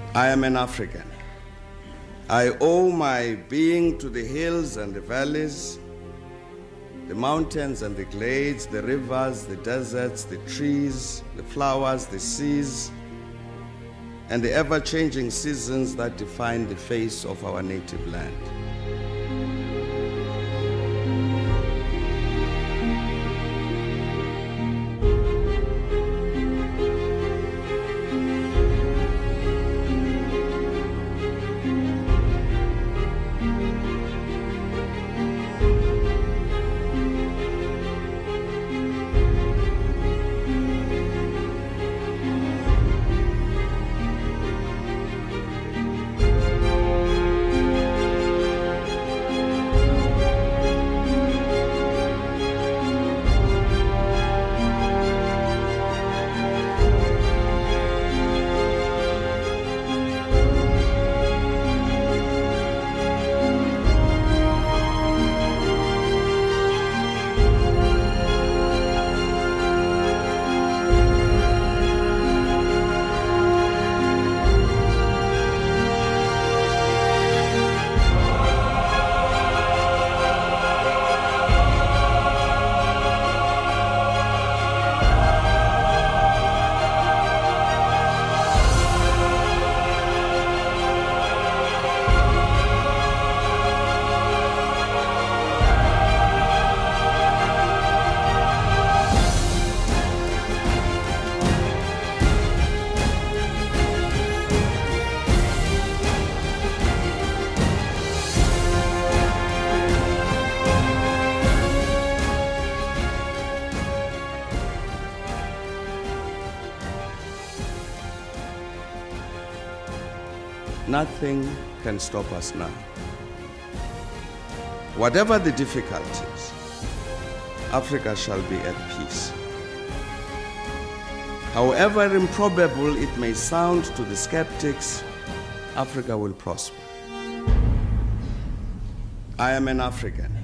I am an African. I owe my being to the hills and the valleys, the mountains and the glades, the rivers, the deserts, the trees, the flowers, the seas, and the ever-changing seasons that define the face of our native land. Nothing can stop us now. Whatever the difficulties, Africa shall be at peace. However improbable it may sound to the skeptics, Africa will prosper. I am an African.